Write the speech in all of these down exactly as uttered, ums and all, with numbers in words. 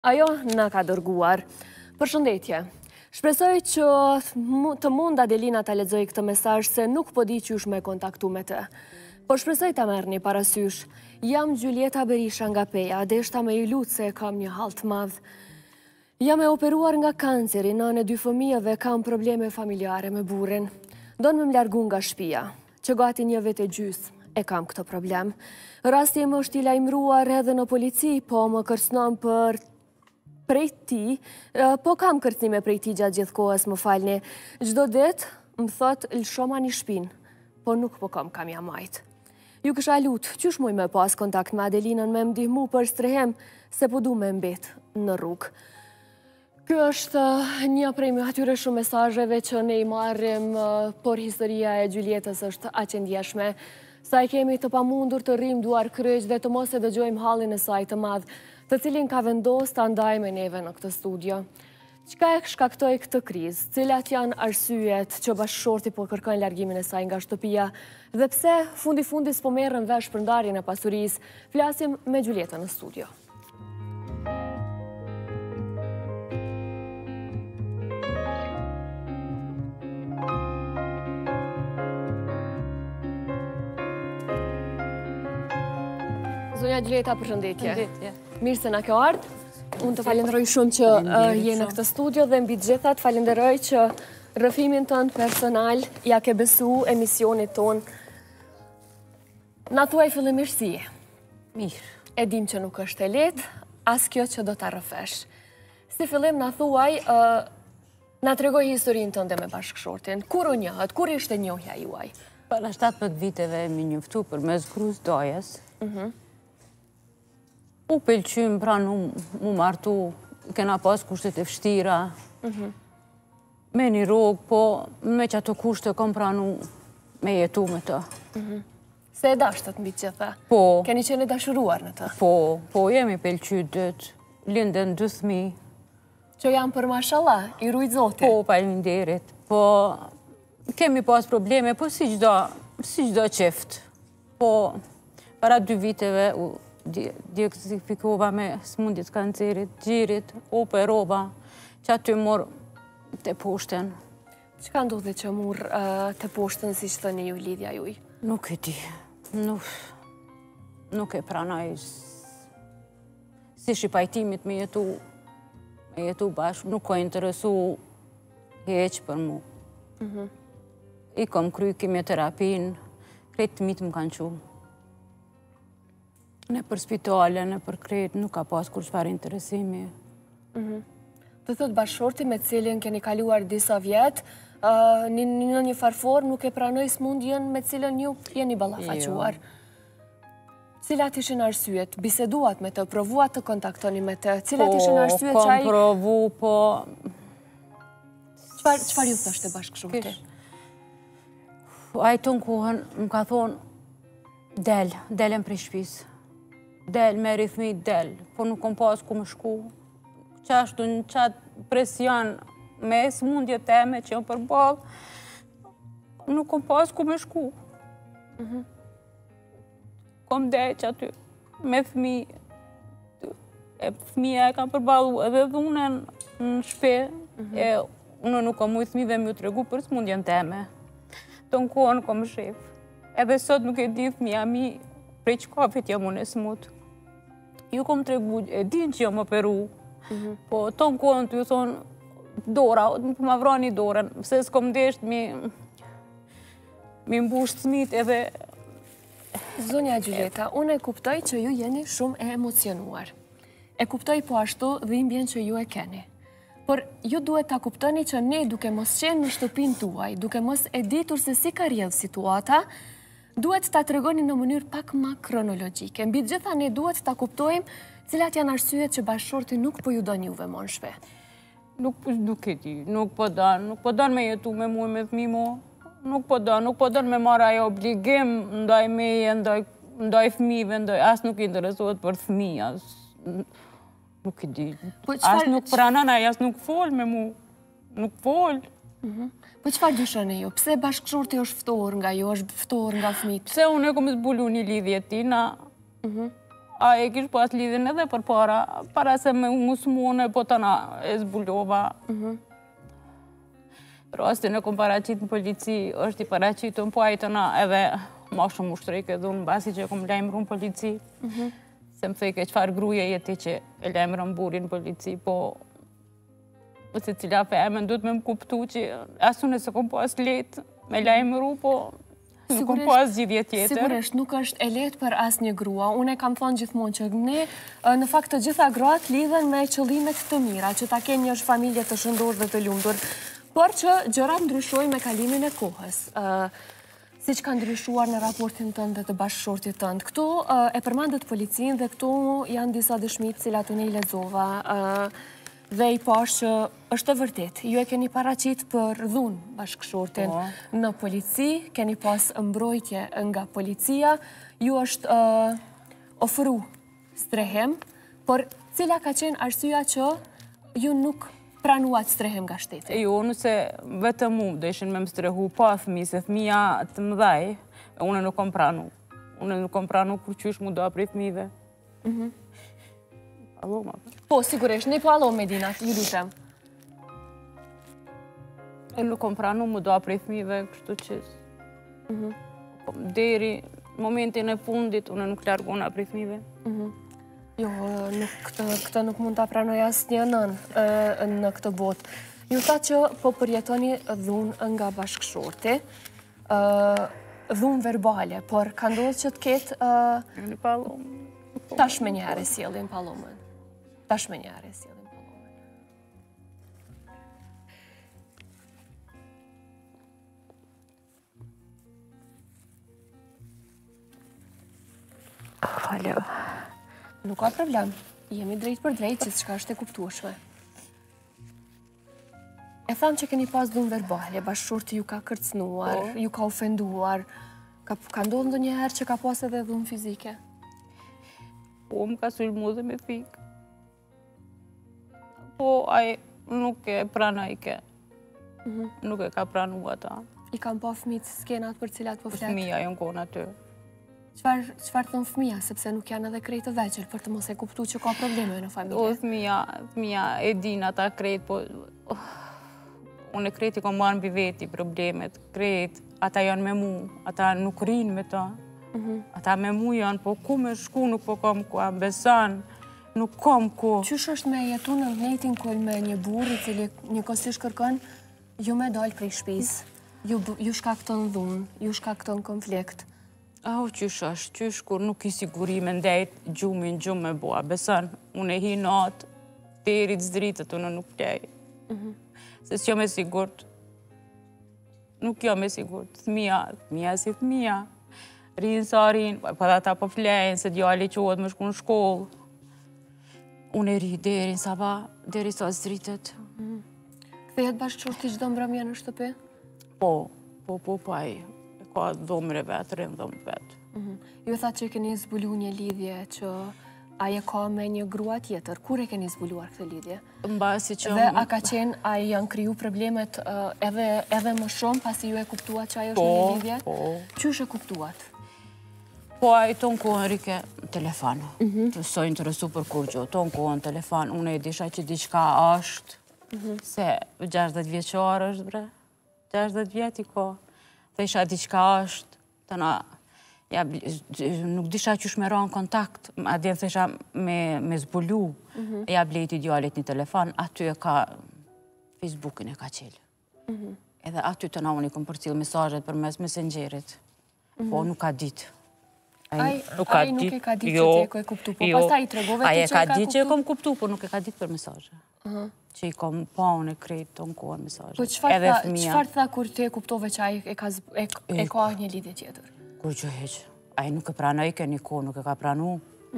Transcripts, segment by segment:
Ajo na ka dërguar. Përshëndetje. Shpresoj që të mund Adelina ta lexoj këtë mesazh se nuk po di qysh me kontaktu me të. Po shpresoj ta merrni parasysh. Jam Gjulieta Berisha nga Peja, deshta me i lutë se kam një hall të madh. Jam e operuar nga kanceri, nënë e dy fëmijëve kam probleme familjare me burrin. Don me më largu nga shtëpia, që gati një vit e gjys e kam këtë problem. Rasti më është i lajmëruar edhe në polici, po më kërcënon për prej ti, po kam kërcnime prej ti gjatë gjithë kohës, më falni. Çdo ditë më thot lëshoma një shpinë, po nuk po kam kam ja majtë. Ju kësha lutë, qysh muj me pas kontakt me Adelinën me më ndihmu për strehem, se po du me mbet në rrugë. Kjo është një prej më atyre shumë mesazheve që ne i marrim, por historia e Gjuljetës është aq e ndjeshme. Sa i kemi të pamundur të rrim duar kryq dhe të mos e dëgjojmë hallin e saj të madh, të cilin ka vendos të ndaj me neve në këtë studio. Qka e shkaktoi këtë krizë? Cilat janë arsyet që bashkëshorti po kërkojnë largimin e saj nga shtëpia? Dhe pse fundi-fundi s'po merrën vesh për ndarjen e pasurisë? Flasim me Gjuljetën në studio. Zonja Gjuljeta, përshëndetje. Përshëndetje. Mirë se na ke ardhur. Unë të falenderoj shumë që je në këtë studio dhe mbi të gjitha të falenderoj që rrëfimin tënd personal ja ke besu emisionit ton. Na thuaj fillimisht si je. Mirë. E dim që nuk është e lehtë, as kjo që do ta rrëfesh. Si fillim na thuaj, na tregoj historinë tënde me bashkëshortin. Kur u njohët, kur ishte njohja juaj? Para shtatëmbëdhjetë viteve mi njoftu përmes grus dajës. U pëlqym, pra mu martu, kena pas kushtet e vështira, me një rogë, po me që ato kushte kom pranu me jetu me të. Se e dashtët mbi gjitha? Po. Keni qenë dashuruar në të? Po, po jemi pëlqy dëtë, linden dy fëmij. Që janë për mashallah, i rujt Zoti? Po, faleminderit. Po, kemi pas probleme, po si çdo, si çdo çift. Po, para dy viteve u diagnostifikova me smundjet kancerit, gjirit, operova, që aty mor të poshten. Çka ndodhi që mor të poshten, si që thëni ju lidhja juj? Nuk e di. Nuk, nuk e pranaj. Si shi pajtimit me jetu, me jetu bashkë, nuk ka interesu heq për mu. I kom kry kimioterapin, kretë të mitë më kanë qu. Në për spitale, në për kretë, nuk ka pas kur çfarë interesimi. Të thot bashkëshorti me cilin keni kaluar disa vjetë, në një farfor nuk e pranoj smundjen me cilën ju jeni ballafaquar. Cilat ishin arsyet? Biseduat me të, provuat të kontaktoni me të? Cilat ishin arsyet që ai... Po, kom provu, po... Çfarë ju thoshte bashkëshorti? Ai të në kohën më ka thonë del, delen prej shtëpisë. Del, meri fëmijë, del, po nuk kom pas ku më shku. Qashtu në qatë presion me smundje teme që jam përballë, nuk kom pas ku më shku. Kom deq aty me fëmijë. E fëmija e kam përballu edhe dhunën në shpe, e unë nuk kom ujtë fëmijëve më ju tregu për smundjen teme. Të në kohën kom shef. Edhe sot nuk e di fëmija mi prej qkafit jam unë e smut. Ju kom tregu, e din që jam operu, po të në kohën të ju thonë dora, për ma vrani dorën, se s'kom desht mi mi mbush të smit edhe... Zonja Gjuljeta, unë e kuptoj që ju jeni shumë e emocionuar. E kuptoj po ashtu dhimbjen që ju e keni. Por ju duhet ta kuptoni që ne duke mos qenë në shtëpinë tuaj, duke mos e ditur se si ka rrjedhë situata, duhet ta tregoni në mënyrë pak më kronologjike. Mbi të gjitha ne duhet ta kuptojmë cilat janë arsyet që bashkëshorti nuk po ju don juve më në shtëpi. Nuk nuk e di, nuk po don, nuk po don me jetu me mua me fëmijë mo. Nuk po don, nuk po don me marr ajo obligim ndaj meje, ndaj ndaj fëmijëve, ndaj as nuk i interesohet për fëmijë, as nuk e di. As nuk pranon ai, as nuk fol me mua. Nuk fol. Po çfarë dyshoni ju? Pse bashkëshorti është ftohur nga ju, është ftohur nga fëmijët? Pse unë e kom zbulu një lidhje tina, a e kish pas lidhin edhe për para, para se me musmune, po të na e zbulova. Rastin e kom paraqit në polici, është i paraqitën, po ajtë na edhe ma shumë ushtrejke dhunë, basi që kom lajmëru në polici. Se më thejke qëfar gruje jeti që e lajmëru në burin në polici, po se cila femen duhet me më kuptu që asune se kom pas letë me lajmëru, po nuk kom pas gjithje tjetër. Sigurisht, nuk është e letë për asë një grua. Unë e kam thonë gjithmonë që ne, në fakt të gjitha gruat lidhen me qëllimet të mira, që ta kenë një familje të shëndur dhe të lumtur, por që gjërat ndryshoj me kalimin e kohës. Si që ka ndryshuar në raportin tënë dhe të bashkëshortit tënë. Këtu e përmandet policinë dhe këtu janë disa dëshmit cilat unë i lexova dhe i pash që është të vërtet. Ju e keni paraqit për dhunë bashkëshortin në polici, keni pas mbrojtje nga policia, ju është ofru strehem, por cila ka qenë arsyeja që ju nuk pranuat strehem nga shteti? Jo, nëse vetëm mu do ishin me më strehu pa fëmi, se fëmija të mëdhaj, unë nuk kom pranu. Unë nuk kom pranu kur qysh mu do apri fëmive. Alo, ma për. Po, sigurisht, ne po alo, Medina, ju lutem. E nuk kom pranu mu do apri fëmive, kështu qës. Deri momentin e fundit, unë nuk largona apri fëmive. Jo, këtë nuk mund të pranoj asë një nën në këtë botë. Ju tha që po përjetoni dhunë nga bashkëshorti, dhunë verbale, por ka ndodhë që të ketë... Në palomë. Tash me njëherë e sjellin palomën. Tash me njëherë e sjellin palomën. Falem. Nuk ka problem. Jemi drejt për drejt, që çka është e kuptueshme. E thamë që keni pas dhunë verbale, bashkëshorti ju ka kërcënuar, ju ka ofenduar. Ka ndodhur ndonjëherë që ka pas edhe dhunë fizike? Po, më ka sulmu dhe me fikë. Po, aj nuk e prana i ke. Nuk e ka pranu ata. I kam pa fëmijët skenat për cilat po fletë? Fëmija jo në kona të. Qëfar thënë fëmija, sepse nuk janë edhe krejt të veqër për të mos e kuptu që ka probleme në familje? O, fëmija, fëmija e din ata krejt, po... Unë e krejt i kom marrë mbi veti problemet, krejt, ata janë me mu, ata nuk rinë me ta. Ata me mu janë, po ku me shku nuk po kom ku, a besan, nuk kom ku. Qysh është me jetu në njëjtin kull me një burë i cili një kosish kërkën, ju me dalë prej shpis, ju shkakton dhunë, ju shkakton konflikt. Aho, qysh është, qysh kur nuk i siguri me ndajt gjumin gjumë me bua, besan, unë e hi natë, terit zdritët, unë nuk plej. Se s'jo me sigurt, nuk jo me sigurt, thmija, thmija si thmija. Rinë sa rinë, pa dhe ta po flejnë, se djali qohet me shku në shkollë. Unë e ri deri në saba, deri sa zdritët. Kthehet bashkëshorti çdo mbrëmje në shtëpi? Po, po, po, po, ai ka dhomën e vetë, rënë dhomën vetë. Ju tha që keni zbulu një lidhje që aje ka me një grua tjetër. Kur e keni zbuluar këtë lidhje? Mbasi që... Dhe a ka qenë, a janë kriju problemet edhe më shumë pasi ju e kuptuat që ajo është një lidhje? Po, po. Qysh e kuptuat? Po, a i tonë kohën rike telefon. Të soj interesu për kur gjo. Tonë kohën telefon. Unë e disha që diçka është, se gjashtëdhjetë vjeqar është, bre. gjashtëdhjetë vjet i ko. Dhe isha diçka është, të na... Nuk disha qysh me ra në kontakt, a djenë thesha me zbulu, ja blejti djallit një telefon, aty e ka Facebookin e ka qelë. Edhe aty të na unë i kom përcil mesajet për mes messengerit, po nuk ka dit. Ai nuk e ka dit që ti e ko e kuptu, po pas ta i tregove ti që e ka kuptu? Ai e ka dit që e kom kuptu, po nuk e ka dit për mesajet. Që i kom pa unë e krejt të në kohën mesajet. Po qëfar tha kur ti e kuptove që ai e ka një lidhje tjetër? Kur që heq, aji nuk e pranoj ke një kohë, nuk e ka pranu.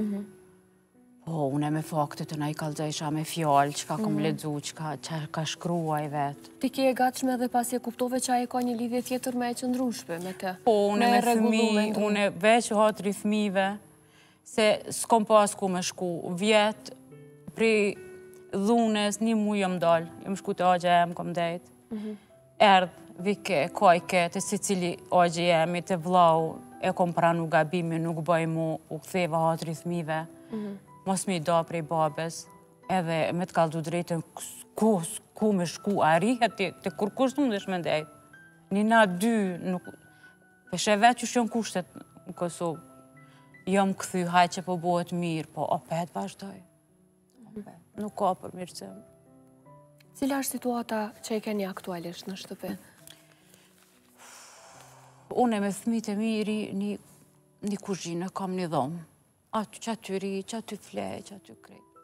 Po, unë e me faktet e na i kalzajsha me fjallë, që ka kom ledzu, që ka shkrua i vetë. Ti ke e gatshme dhe pas e kuptove që aji ka një lidhje tjetër me e qëndrushpe, me të? Po, unë e me fëmi, unë e veç hatri fëmive, se s'kom pas ku me shku. Vjetë, pri dhunes, një mu jëm dalë, jëm shku të agja e më kom dejtë. Erdhë, vike, kajke, të si cili agje jemi, të vlau, e kom pranu gabimi, nuk bëj mu, u ktheva hatri thmive. mos me i da prej babes, edhe me të kaldu drejtën, ku, ku me shku, a rihet të kur kusht nuk desh me ndejt. Një na dy, nuk... Peshe vetë që shjon kushtet në Kosovë. Jam këthy, haj që po bëhet mirë, po opet vazhdoj. Nuk ka për mirëcim. Cila është situata që i keni aktualisht në shtëpi? Une me fëmijët e miri një kuzhinë, kam një dhomë. Aty që aty ri, që aty flej, që aty krejt.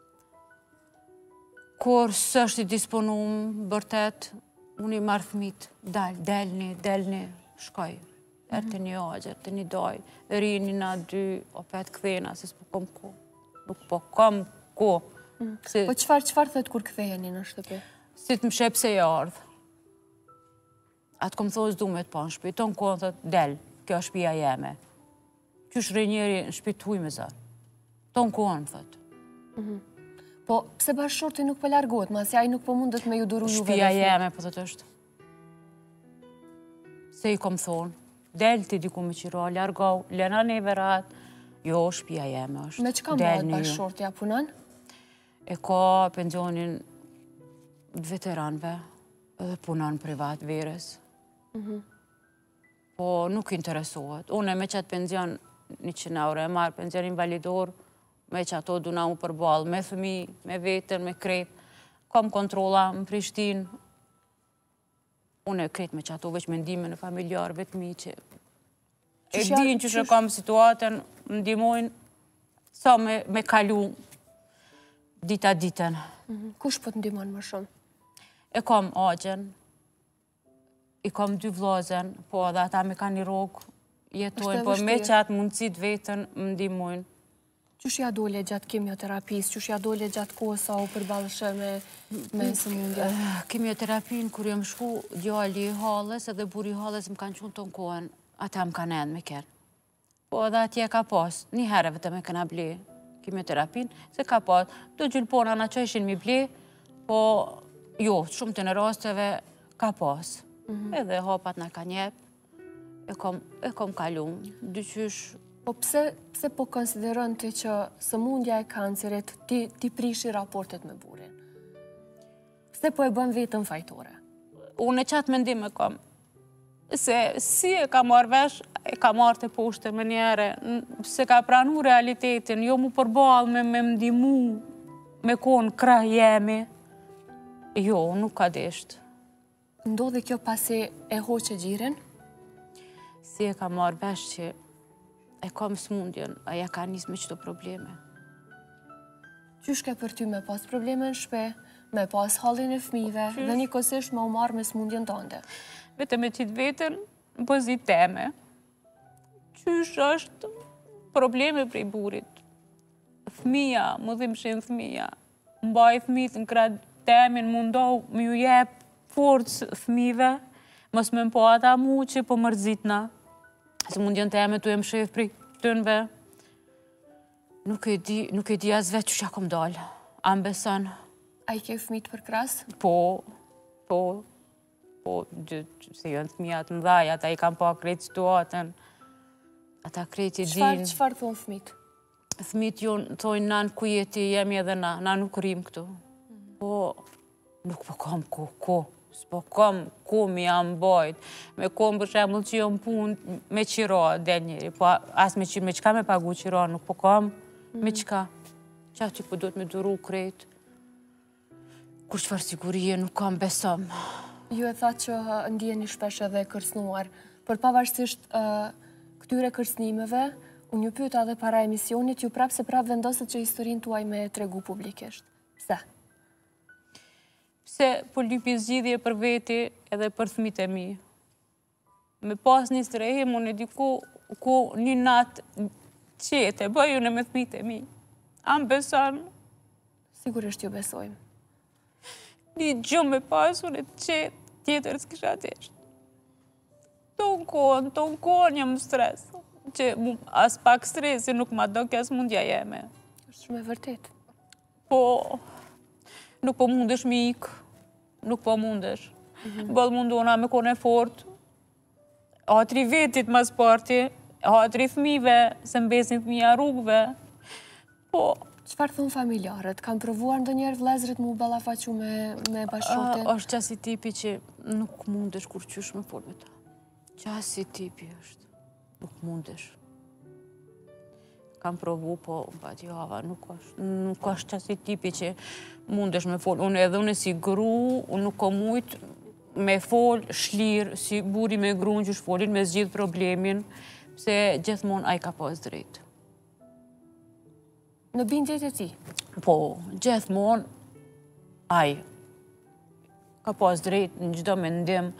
Kur së është i disponumë, bërtet, unë i marrë fëmijët, dal, delni, delni, shkoj. Erë të një agjer, të një doj, rini na dy, opet këthena, se s'po kom ko. Nuk po kom ko. Po qëfar, qëfar thët kur këthejeni në shtëpi? Si të më shep se i ardhë. Atë kom thosë du me të pa në shpi, tonë kohën thët, del, kjo është shpia jeme. Qysh rejnjeri në shpi të huj me zërë. Tonë kohën, thët. Po, pse bashkëshorti nuk po largohet, ma se aj nuk po mundet me ju duru juve dhe shpia jeme, po thët është. Se i kom thonë, del ti diku me qiro, largohu, lena neve ratë, jo, shpia jeme është. Me që kam bëhet bashkëshorti, a punan? E ka pensionin të veteranve, edhe punan privat verës. Po nuk interesohet. Une me qatë pension një qind euro, e marë pension invalidor, me që ato duna mu përbal, me fëmi, me vetën, me kret. Kam kontrola në Prishtinë. Une e kret me që ato veç mendime në familjarë, vetëmi që e din që që kam situatën, më ndimojnë sa me kalu dita ditën. Kush po të ndimon më shumë? E kam agjen, i kam dy vlozen, po edhe ata me ka një rogë, jetojnë, po me që atë mundësit vetën më ndimojnë. Qysh ja dole gjatë kemioterapisë, qysh ja dole gjatë kohë sa u përbalëshë me sëmundje? Kemioterapin, kur jam shku djali i halës edhe buri i halës më kanë qunë tonë kohën, ata më kanë endë me kërë. Po edhe atje ka pas, një herë vetëm e këna ble kemioterapin, se ka pas, do gjylpona na që ishin mi ble, po jo, shumë të në rasteve ka pas. Edhe hapat na ka njep, e kom kalun, dyqysh. Po pse po konsideron të që sëmundja e kancerit ti prishi raportet me burin? Pse po e bën vetën fajtore? Unë e qatë mendim e kam. Se si e ka marrë vesh, e ka marrë të poshte më njere, se ka pranu realitetin, jo mu përbal me më ndimu, me konë krah jemi. Jo, nuk ka desht. Ndodhe kjo pasi e hoqe gjirin? Si e ka marrë vesh që e kam smundjen, aja ka njës me qëto probleme. Qysh ke për ty me pas probleme në shpe, me pas halin e fmive, dhe një kësisht me u marrë me smundjen tënde? Vete me qitë vetën në pozit teme. Qysh është probleme prej burit. Fmija, më dhimë shenë fmija, mbaj fmit në kratë temin, mundohu më ju jep forcë fmive, mos me mpo ata mu që po mërzitna. Se mundjen të eme të e më shef prej tënve. Nuk e di as vetë që që akom dalë. A më beson. A i ke fëmit për kras? Po, po, po, se jënë të mijat më dhaj, ata i kam pa krejt situatën. Ata krejt i din. Qëfar thonë fëmit? Fëmit jonë thojnë nanë ku jeti, jemi edhe na, na nuk rrim këtu. Po, nuk po kam ko, ko. S'po kom ku mi jam bajt, me kom për shemull që jam pun me qira del njeri, po as me qka me pagu qira, nuk po kom me qka. Qa ty po do të me duru krejt, kur qëfar sigurie nuk kam besom. Ju e tha që ndjeni shpesh edhe kërsnuar, për pavarësisht këtyre kërsnimeve, unë ju pyeta edhe para emisionit, ju prap se prap vendoset që historin tuaj me tregu publikisht. Pse? Se po lypi zgjidhje për veti edhe për fëmit e mi. Me pas një strehim, unë e diku ku një natë qete, bëju në me fëmit e mi. A më beson? Sigurisht ju besojmë. Një gjumë me pas, unë e qete, tjetër s'kisha teshtë. Tonë kohën, tonë kohën jam stres. Që as pak stresi nuk ma do kjas mundja jeme. është shumë e vërtet. Po, nuk po mundesh me ikë. Nuk po mundesh. Bëllë mundona me kone fort. Hatri vetit mas parti, hatri fmive, se mbesin fmija rrugve. Po... Çfarë thon familjarët? Kanë provuar ndonjëherë vëllezërit mu ballafaqu me me bashkëshortin? Është qasi tipi që nuk mundesh kur qysh me fol me ta. Qasi tipi është. Nuk mundesh. Kam provu, po, pa t'java, nuk është. Nuk është qasi tipi që mundesh me fol. Unë edhe unë si gru, unë nuk kom mujt me fol shlirë, si buri me gru në që shfolin me zgjidh problemin, pse gjithmonë ai ka pas drejt. Në bindjet e ti? Po, gjithmonë ai ka pas drejt në çdo mendim.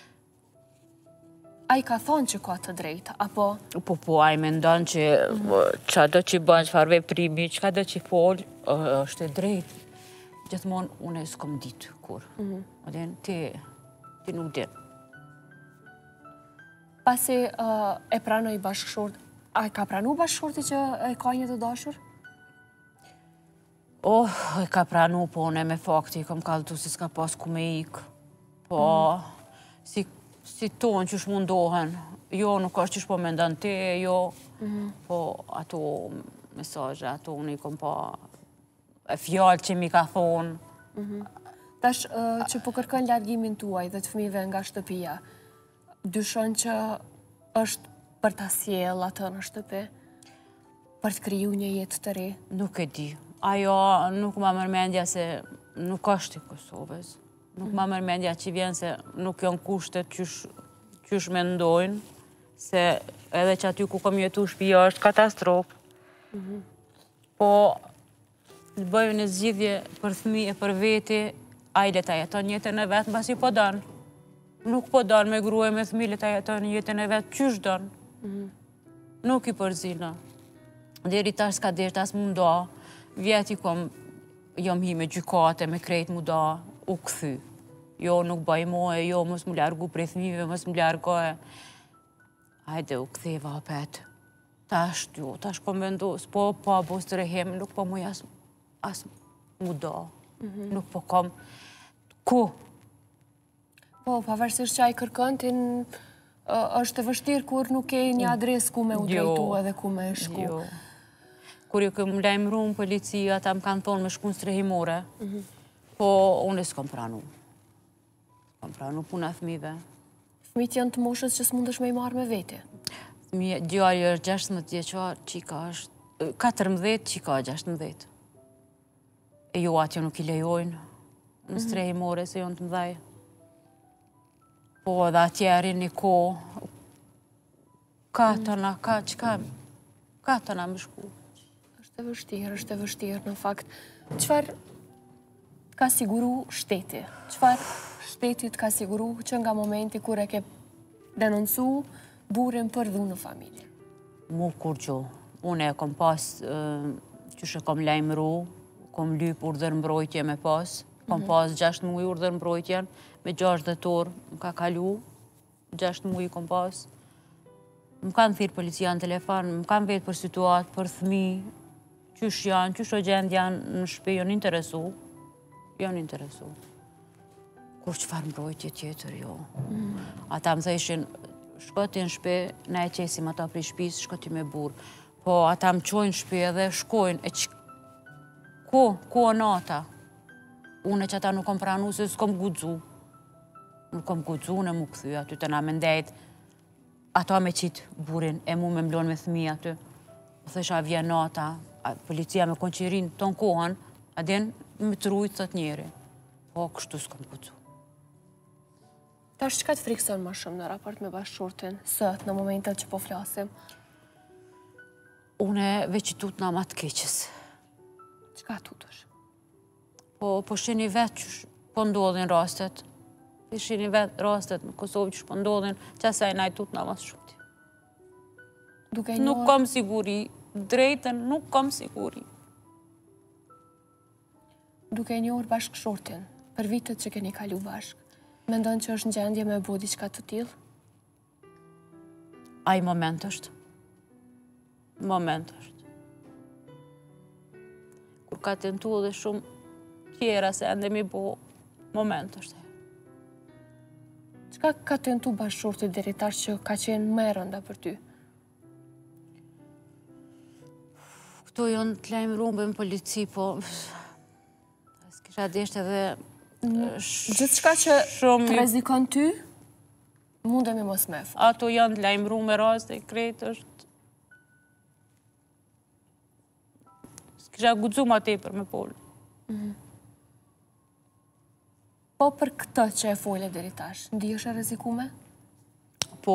Ai ka thonë që ka të drejtë, apo? Po, po, ai mendon që çado që bën, çfarë veprimi, çka do që fol, është e drejtë. Gjithmonë unë s'kom ditë kur. Aden, ti, ti nuk din. Pasi e pranoi bashkëshort, a ka pranu bashkëshorti që e ka një të dashur? Oh, e ka pranu, po, ne me fakti, i kom kallëtu si s'ka pas ku me ik. Po, si si tonë që shmundohen, jo nuk është që shpo me ndan te, jo, po ato mesazhe, ato unë i kom pa e fjallë që mi ka thonë. Tash që po kërkon largimin tuaj dhe të fëmijëve nga shtëpia, dyshon që është për ta sjell atë në shtëpi, për të kriju një jetë të re? Nuk e di. Ajo nuk ma mërmendja se nuk është i Kosovës. Nuk ma mërmendja që vjen se nuk janë kushtet qysh mendojnë, se edhe që aty ku kom jetu shtëpia është katastrofë. Po, të bëjë në zgjidhje për fëmijë e për veti, a i le ta jeton jetën e vetë, mbasi po danë. Nuk po danë me grua e me fëmijë, le ta jeton jetën e vetë, qysh danë. Nuk i përzina. Deri tash s'ka deri tas mundo, vjeti kom, jom hi me gjykate, me krejt muda, u këthy. Jo, nuk bëj moje, jo, mos më largu prej fëmijëve, mos më largoje. Hajde, u këtheva apet. Tash, jo, tash po mendos, po, po, bos të rehem, nuk po muj as, as muda. Nuk po kom. Ku? Po, pavarësisht që ai kërkon, tin është e vështirë kur nuk e një adres ku me u drejtu edhe ku me shku. Jo. Kur ju këm lajmëru në policia, ata më kanë thonë me shku në strehimore, po unë s'kom pranu. S'kom pranu puna fëmijëve. Fëmijët janë të moshës që s'mundesh me i marrë me vete? Djali është gjashtëdhjetë vjeçar, qika është katërmbëdhjetë, qika gjashtëdhjetë. E jo atë nuk i lejojnë në strehimore se janë të mëdhej. Po edhe atjeri një ko, ka tëna, ka qka, ka tëna më shku. është e vështirë, është e vështirë në fakt. Qëfar ka siguru shteti? Qëfar shtetit ka siguru që nga momenti kur e ke denoncu burin për dhunë në familje? Mu kur gjo, une e kom pas, që shë kom lajmëru, kom lyp urdhër mbrojtje me pas, kom pas gjashtë muj urdhër mbrojtjen, me gjashtë dhjetor më ka kalu, gjashtë muj kom pas. Më kanë thirë policia në telefon, më kanë vetë për situatë, për thmi, qysh janë, qysh o gjendë janë në shpe, janë interesu, janë interesu. Kur qëfar mbrojtje tjetër, jo. Ata më thëshin, shkoti në shpe, na e qesim ata për i shpis, shkoti me burë. Po ata më qojnë shpe edhe shkojnë, e që... Ku, ku o nata? Une që ata nuk kom pranu, se s'kom gudzu. Nuk kom gudzu, në mu këthy, aty të na me ndajt. Ata me qitë burin, e mu me mblon me thmi aty. Po thësha vjen nata, policia me konqirin ton kohën, adin me të rujtë thët njeri. Po, kështu s'kom gudzu. Tash, qëka të frikson ma shumë në raport me bashkëshortin, sët, në momentet që po flasim? Une veç i tut nga ma të keqës. Qëka tutësh? Po, po shini vetë që po ndodhin rastet. Po shini vetë rastet në Kosovë që po ndodhin, qësaj na i tut nga ma shumë. Nuk kom siguri, drejten nuk kom siguri. Duke njohur bashkëshortin, për vitet që keni kalu bashk, mendon që është në gjendje me bo diçka të tillë? Ai moment është. Moment është. Kur ka tentu edhe shumë tjera se ende mi bo, moment është. Qka ka tentu bashkëshorti deri tash që ka qenë më e rënda për ty? Këto janë të lajmëruar në polici, po s'kisha desht edhe gjithçka që të rrezikon ty, mundemi mos me fal. Ato janë të lajmëruar me raste krejt është. S'kisha guxu ma tepër me pol. Po për këtë që e fole deri tash, ndihesh e rrezikume? Po.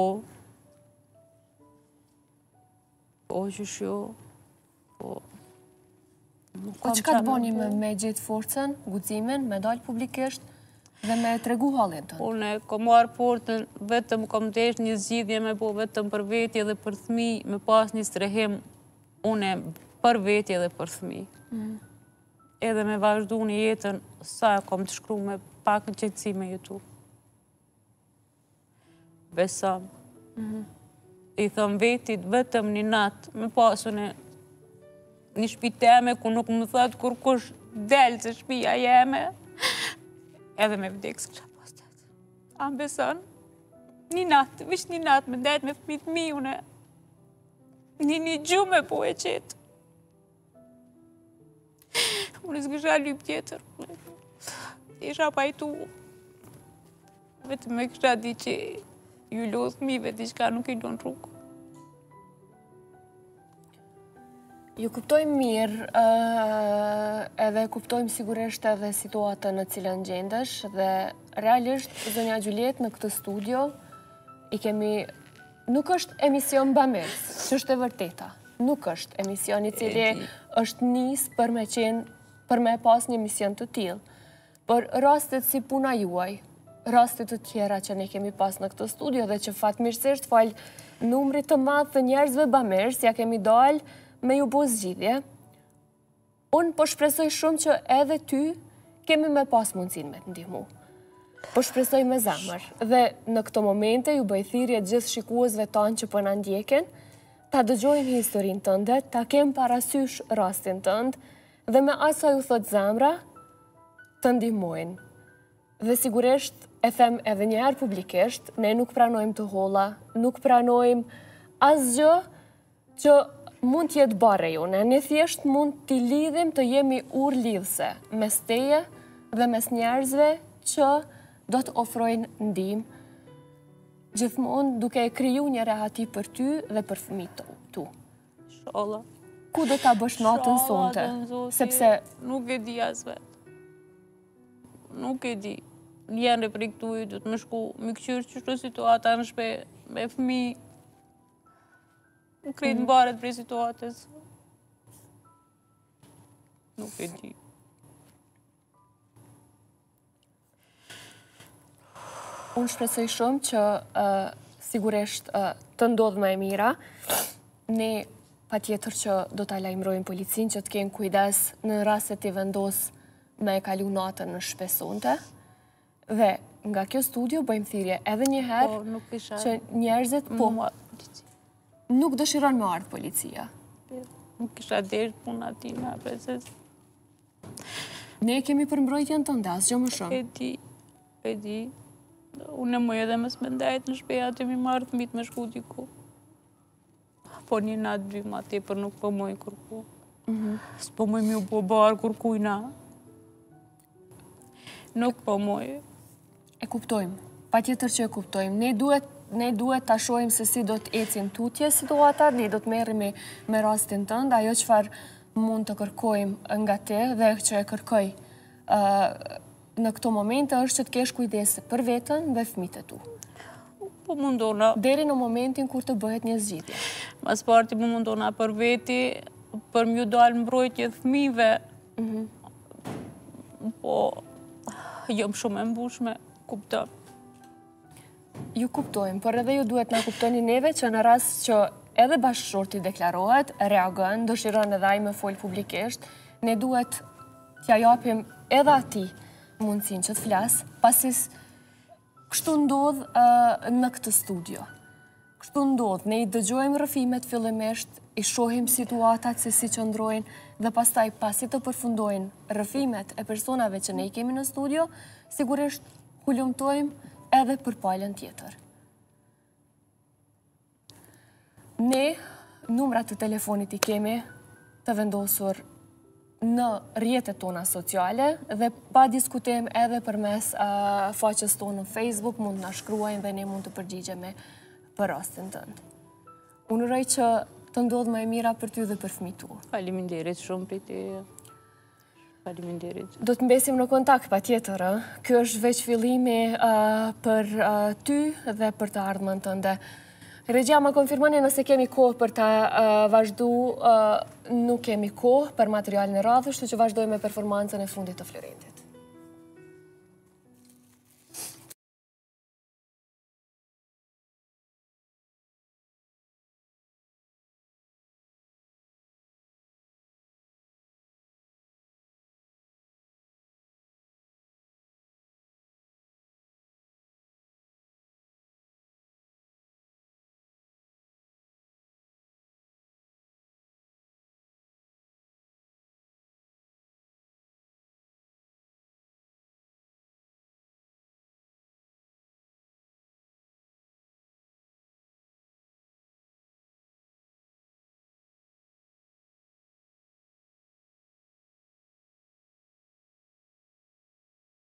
Po, qysh jo. Po. Po çka të boni me gjetë forcën, guximin, me dalë publikisht dhe me tregu hallin tënd? Unë kom marrë portën, vetëm kom desh një zgjidhje me po vetëm për veti dhe për fëmijë, me pas një strehim, unë për veti dhe për fëmijë. Edhe me vazhdu një jetën, sa kom të shkru me pak në qetësi me jetu. Besam. I thëm vetit vetëm një natë, me pasun e një shpi teme, ku nuk më thëtë kur kush delë se shpia jeme, edhe me vdekë s'kësha pas të jetë. A më beson, një natë, vish një natë, me delë me fëmit mi, une, një një gjume po e qetë. Unë s'kësha lyp tjetër, isha pajtu, vetëm me kësha di që ju lodhë fëmive, di qka nuk i do në rrugë. Ju kuptojmë mirë, edhe kuptojmë sigurisht edhe situatën në cilën gjendesh dhe realisht, zonja Gjuliet, në këtë studio, i kemi, nuk është emision bamirës, që është e vërteta. Nuk është emision i cili është nis për me qenë, për me pas një emision të tillë. Por rastet si puna juaj, rastet të tjera që ne kemi pas në këtë studio dhe që fatmirësisht fal numrit të madh të njerëzve bamirës, ja kemi dalë me ju bo zgjidhje, unë po shpresoj shumë që edhe ty kemi me pas mundësin me të ndihmu. Po shpresoj me zemër. Dhe në këto momente ju bëj thirrje gjithë shikuesve tanë që po na ndjekin, ta dëgjojnë historinë tënde, ta kem parasysh rastin tënd, dhe me asa ju thot zemra, të ndihmojnë. Dhe sigurisht, e them edhe njëherë publikisht, ne nuk pranojmë të holla, nuk pranojmë asgjë që mund t'jetë bare jone, ne thjesht mund t'i lidhim të jemi ur lidhse mes teje dhe mes njerëzve që do të ofrojnë ndihmë, gjithmonë duke e kriju një rehati për ty dhe për fëmijët tu. Inshallah. Ku do ta bësh natën sonte? Sepse nuk e di as vetë. Nuk e di. Njerë për këtu i du të më shku, më këqyrë që shtu situata në shpe me fëmijë. Në krejtë në baret prej situatës. Nuk e di. Unë shpresoj shumë që sigurisht të ndodhë më e mira. Ne pa tjetër që do të lajmërojmë policin që të kenë kujdes në rastet i vendos me e kalu natën në shpesonte. Dhe nga kjo studio bëjmë thirrje edhe një herë që njerëzit po nuk dëshiron me ardhë policia. Nuk kisha desh puna tina, prezes. Ne kemi përmbrojtjen të ndas, gjë më shumë. E di, e di. Unë e moj edhe më smendajt në shpeja të mi marrë thmit me shku diku. Po një natë dy ma te për nuk po moj kërku. S'po moj mi u po barë kërkujna. Nuk po moj. E kuptojmë, pa tjetër që e kuptojmë. Ne duhet Ne duhet të shojmë se si do të ecin tutje situatat, ne do të merremi me rastin tënd, ajo çfarë mund të kërkojmë nga te dhe që e kërkoj në këto momente është që të kesh kujdese për veten dhe fëmijët e tu. Po mundona. Deri në momentin kur të bëhet një zgjidhje. Mas parti po mundona për veti, për m'ju dalë mbrojtje fëmijëve. Po jam shumë e mbushme, kuptoj. Ju kuptojmë, por edhe ju duhet na kuptoni neve që në rast që edhe bashkëshorti deklarohet, reagon, dëshiron edhe ai me fol publikisht, ne duhet t'ja japim edhe atij mundësinë që të flas, pasis kështu ndodh në këtë studio. Kështu ndodh, ne i dëgjojmë rrëfimet fillimisht, i shohim situatat se si qëndrojnë dhe pastaj pasi të përfundojnë rrëfimet e personave që ne i kemi në studio, sigurisht hulumtojmë edhe për palën tjetër. Ne, numrat të telefonit i kemi, të vendosur në rrjetet tona sociale dhe pa diskutim edhe përmes uh, faqes tonë në Facebook, mund të na shkruajnë dhe ne mund të përgjigjemi për rastin tënd. Unë uroj që të ndodhë më e mira për ty dhe për fëmijët tu. Faleminderit shumë për ty. Faleminderit. Do të mbesim në kontakt patjetër. Ky është veç fillimi uh, për uh, ty dhe për të ardhmen tënde. Regjia, më konfirmoni nëse kemi kohë për të uh, vazhdu, uh, nuk kemi kohë për materialin e radhës, kështu që vazhdojmë me performancën e fundit të Florentit.